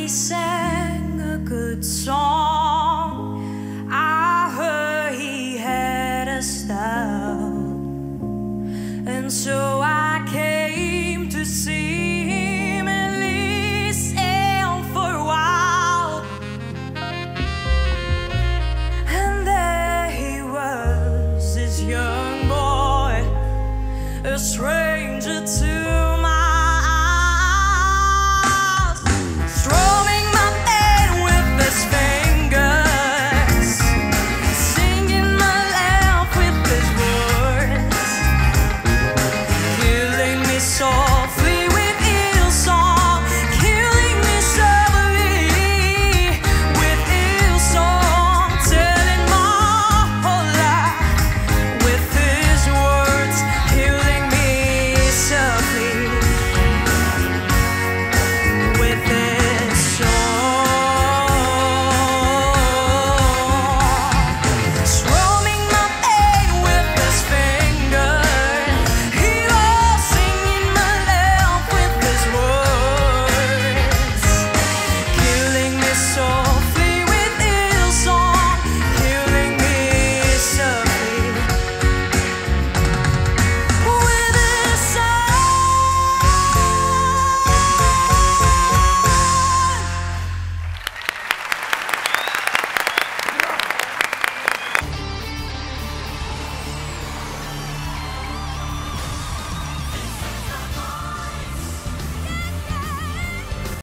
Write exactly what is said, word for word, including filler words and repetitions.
he sang a good song. I heard he had a style, and so I came to see him at least and for a while. And there he was, this young boy, a stranger to